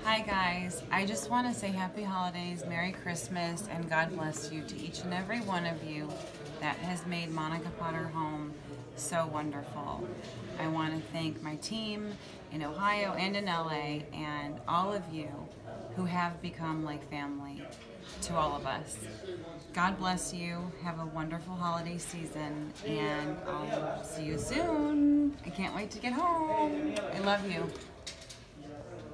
Hi guys, I just want to say happy holidays, Merry Christmas, and God bless you to each and every one of you that has made Monica Potter home so wonderful. I want to thank my team in Ohio and in LA and all of you who have become like family to all of us. God bless you. Have a wonderful holiday season, and I'll see you soon. I can't wait to get home. I love you.